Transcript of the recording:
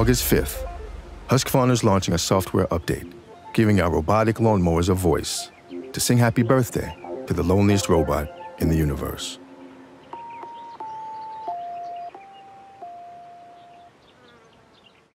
August 5th, Husqvarna is launching a software update, giving our robotic lawnmowers a voice to sing happy birthday to the loneliest robot in the universe.